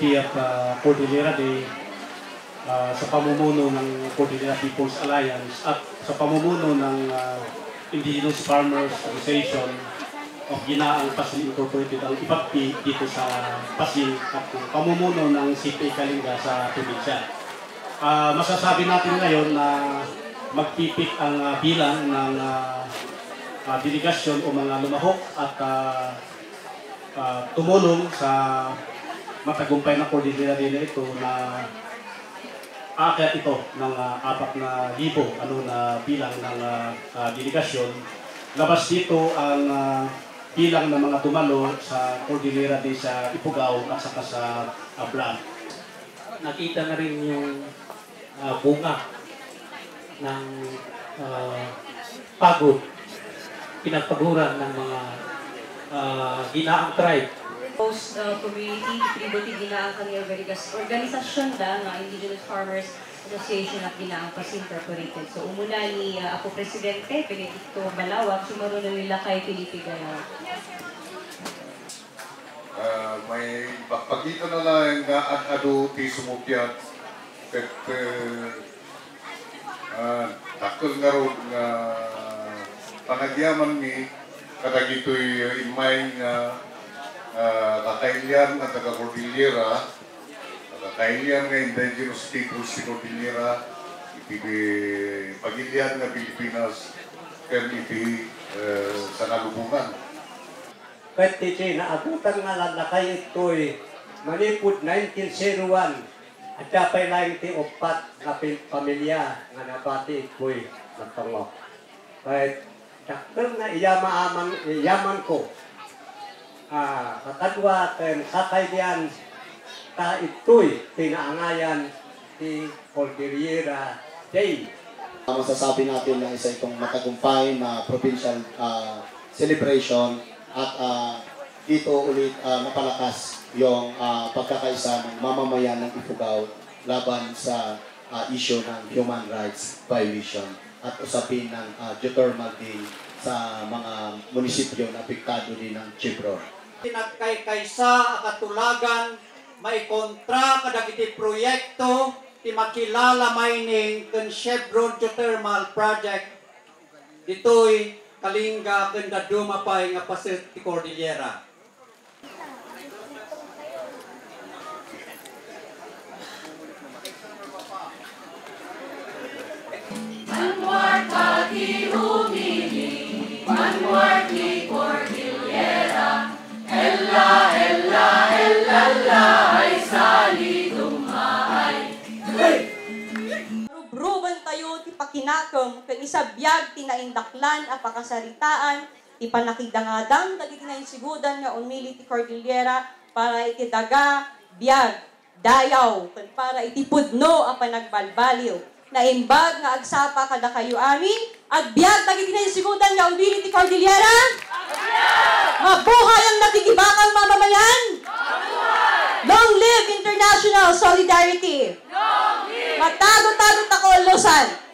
30th Cordillera Day sa pamumuno ng Cordillera People's Alliance at sa pamumuno ng Indigenous Farmers Association of Guinaang Pasil Incorporated ang ipagpi dito sa Pasil at pamumuno ng CPA Kalinga sa probinsya. Masasabi natin ngayon na magpipik ang bilang ng delegasyon o mga lumahok at tumulong sa matagumpay na Cordillera din na ito na aakyat ito ng 4,000 na bilang ng delegasyon. Labas dito ang bilang ng mga dumalo sa Cordillera din sa Ifugao at saka sa Blan. Nakita na rin yung bunga ng pagod, pinagpaguran ng mga Guinaang tribe. Post community, Tributi Guinaang Kaniagarigas organisasyon da ng Indigenous Farmers Association of Guinaang Pasil Incorporated. So umula ni ako Presidente, Benedicto Balawag, sumaro na nila kay Felipe Gayaw. May pagkita na lang nga ado ti sumupyat at takol nga ro nga panagyaman ni kadagito'y imay nga kakailian at taga-Cordillera, kakailian nga indigenous people si Cordillera, pagilian nga Pilipinas, kaya iti sa nalubungan. Kahit iti naabutan nga lalakay ito'y manipod 1901 at kapay lang iti upat na pamilya nga nabati ito'y nagtangok. Kahit takdang na iyaman ko katadwa ten kakaidian ta ito'y pinaangayan ti Cordillera Day. Masasabi natin na isa itong matagumpay na provincial celebration at dito ulit napalakas yung pagkakaisa ng mamamayan ng Ifugao laban sa issue ng human rights violation at usapin ng geothermal din sa mga munisipyo na apektado din ng Chevron. Pinagkaykaysa katulagan may kontra kadagiti proyekto ti Makilala Mining ken Chevron Geothermal project ditoy Kalinga ken dadumapay nga Pasil ti Cordillera. Manwar pagi humili, manwar di Cordillera, ella, ella, ella, ella, ay sali dumaay. Rubruban tayo, ti pakinakam, kag isa biyag, ti naindaklan, apakasaritaan, ti panakidangadang, dagiti nainsigudan nga umili ti Cordillera, para iti daga, biyag, dayaw, para iti pudno, apanagbalbaliw. Naimbag nga agsapa kada kayo amin, at biyag dagiti nainsigudan nga umili ti Cordillera. Mabuhay ang nakikibakang mamamayan! Long live international solidarity! Matago-tago tako, Luzon!